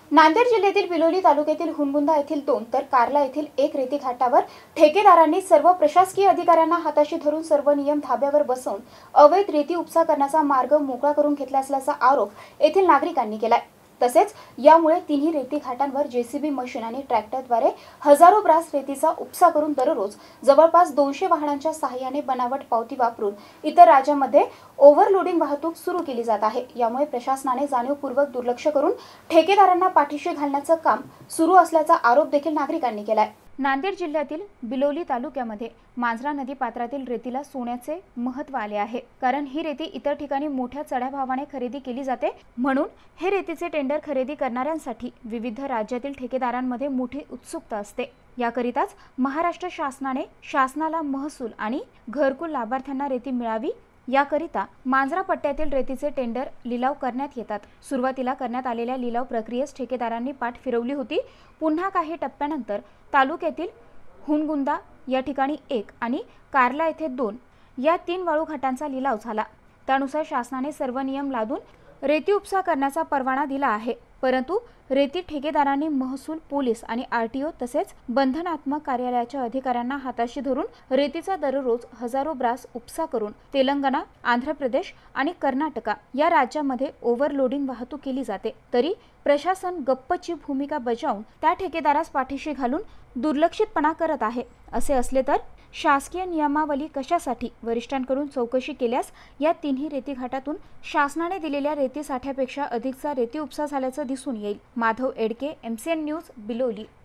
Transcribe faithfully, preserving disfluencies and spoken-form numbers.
नांदेड जिल्ह्यातील बिलोली तालुक्यातील हुनगुंदा येथील दोन तर कार्ला येथील एक रेती घाटावर ठेकेदारांनी सर्व प्रशासकीय अधिकाऱ्यांना हाताशी धरून सर्व नियम धाब्यावर बसवून अवैध रेती उपसा करण्याचा मार्ग मोकळा करून घेतला असल्याचा आरोप येथील नागरिकांनी केलाय। तसेच यामुळे तिन्ही रेती घाटांवर जेसीबी मशीन आणि ट्रॅक्टरद्वारे हजारो ब्रास रेतीचा उपसा करून दररोज जवळपास दोनशे वाहनांच्या सहाय्याने बनावट पावती वापरून इतर राज्यांमध्ये ओव्हरलोडिंग वाहतूक सुरू केली जात आहे। यामुळे प्रशासनाने जाणीवपूर्वक दुर्लक्ष करून ठेकेदारांना पाठीशी घालण्याचं काम सुरू असल्याचा आरोप देखील नागरिकांनी केलाय। नांदेड जिल्ह्यातील बिलोली तालुक्यामध्ये मांजरा नदी पात्रातील रेतीला सोन्याचे महत्त्व आले आहे, कारण ही रेती इतर ठिकाणी मोठ्या चढ्या भावाने खरेदी केली जाते। म्हणून हे रेतीचे टेंडर खरेदी करणाऱ्यांसाठी विविध राज्यातील ठेकेदारांमध्ये मोठी उत्सुकता असते। याकरिताच महाराष्ट्र शासनाने शासनाला महसूल आणि घरकुल लाभार्थ्यांना रेती मिळावी याकरिता मांजरा पट्ट्यातील रेतीचे टेंडर लिलाव करण्यात येतात। सुरुवातीला करण्यात आलेल्या लिलाव प्रक्रियेस ठेकेदारांनी पाठ फिरवली होती। पुन्हा काही टप्प्यानंतर तालुक्यातील हुनगुंदा या ठिकाणी एक आणि कार्ला येथे दोन या तीन वाळू घाटांचा लिलाव झाला। त्यानुसार शासनाने सर्व नियम लादून रेती उपसा करण्याचा परवाना दिला आहे, परंतु रेती ठेकेदारांनी महसूल, पोलीस आणि आरटीओ तसेच बंधनात्मक कार्यालयाच्या अधिकाऱ्यांना हाताशी धरून रेतीचा दररोज हजारो ब्रास उपसा करून तेलंगणा, आंध्र प्रदेश आणि कर्नाटका या राज्यांमध्ये ओव्हरलोडिंग वाहतूक केली जाते। तरी प्रशासन गप्पची भूमिका बजावून त्या ठेकेदारास पाठीशी घालून दुर्लक्षितपणा करत आहे। असे असले तर शासकीय नियमावली कशासाठी वरिष्ठांकडून चौकशी केल्यास या तिन्ही रेती घाटातून शासनाने दिलेल्या रेती साठ्यापेक्षा अधिकचा रेती उपसा झाल्याचं दिसून येईल। Madhav Edke, MCN news, Biloli.